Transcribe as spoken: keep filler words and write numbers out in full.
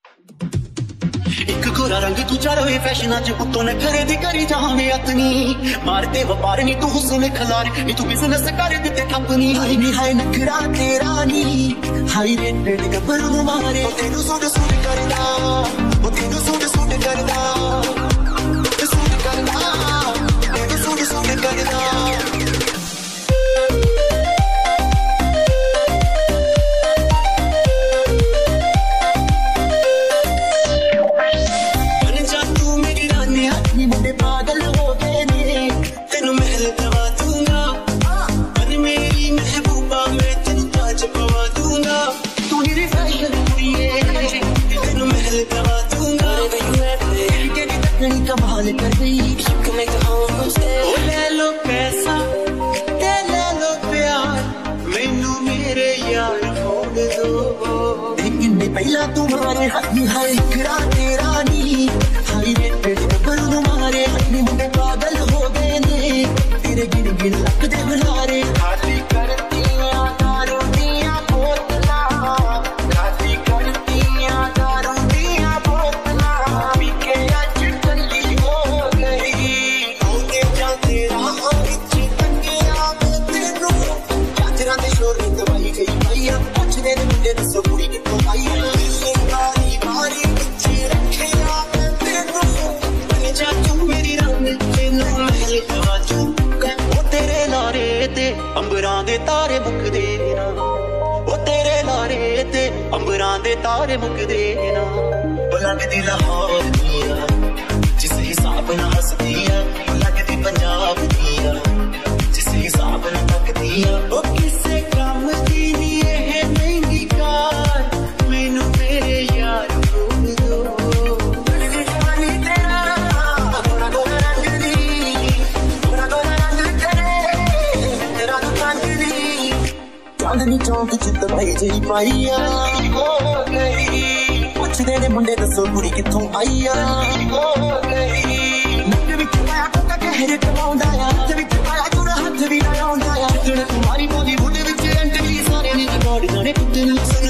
एक गोरा रंग तू चढ़े फैशन च उत्तों नखरे दी करी जावे अतनी मारते व्यापार नी तू हुस्न खलार नी तू बिजनेस कर दिते ठप्पनी हाय नी हाय नखरा तेरा नी हाय रेटेड गब्बरू मारे तेनू सूट सूट करदा ओ तेनू सूट सूट करदा सूट करदा तेनू सूट सूट करदा पागल हो गए ने तेनू महल दवा दूंगा पर मेरी महबूबा मैं तेनू ताज पवा दूंगा तू ही फैशन हुई है तेनू महल दवा दूंगा तेरी तकनी कमाल कर गई ओ ले लो पैसा ते ले लो प्यार मैनू मेरे यार होने दो लेकिन मैं पहला तुम्हारे हाथ में है इकरा तेरा नी हाय रेटेड गब्बरू मारे अपने मुंडे पागल हो गए ने तेरे गिन गिन लक दे बुलारे खाली करतियां दारू दियां बोतलां खाली करतियां दारू दियां बोतलां पी के आज टल्ली हो गई होके जाते राह विच तंगिया तेनू चाचरा दे शोर नी दवाई गई भैया पुछदे ने मुंडे दसो कुड़ी कित्थों आई बारी बारी पिछे रखिया तेनू बन जा तू मेरी रंग तेनू महल दवा दूंगा ओ तेरे लारे ते अंबरां दे तारे मुकदे ना ओ तेरे लारे ते अंबरां दे तारे मुकदे ना ओ लगदी लाहौर दिया जिस हिसाब नाल हसदी आ ओ लगदी पंजाब दिया जिस हिसाब नाल तकदी आ ओ किसे काम दी नी एह महंगी कार मैनू मेरे यार होण दो लगदी जवानी तेरा गोरा गोरा रंग दी गोरा गोरा रंग तेरे तेरा तो रंग दी चांदनी चौक च दवाई जई पाईया हो गई पुछदे ने मुंडे दसो कुड़ी कित्थों आई आ हो गई नक विच पाया कोका कहरे कमाउंदा आ हत्थ विच पाया जुड़ा हत्थ भी ना आउंदा आ जण तुम्हारी बॉलीवुड विच एंट्री सारे नी रिकॉर्ड जाने कुत्ते